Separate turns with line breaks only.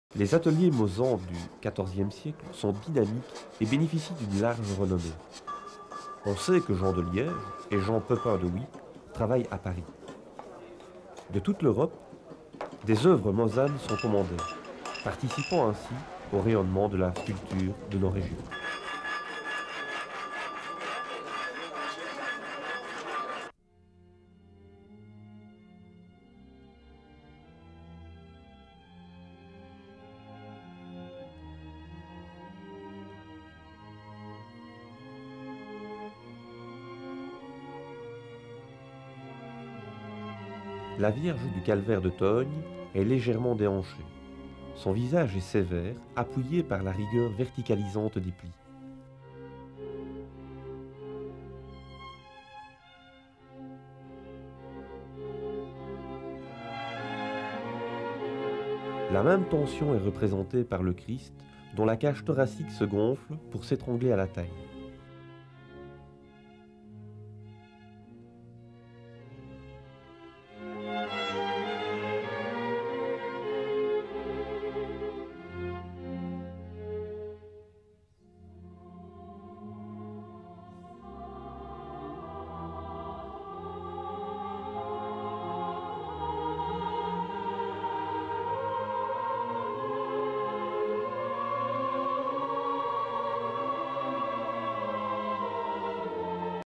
Les ateliers Mozan du XIVe siècle sont dynamiques et bénéficient d'une large renommée. On sait que Jean de Liège et Jean Pepin de Huy travaillent à Paris. De toute l'Europe, des œuvres mosanes sont commandées, participant ainsi au rayonnement de la culture de nos régions. La Vierge du Calvaire de Togne est légèrement déhanchée. Son visage est sévère, appuyé par la rigueur verticalisante des plis. La même tension est représentée par le Christ, dont la cage thoracique se gonfle pour s'étrangler à la taille.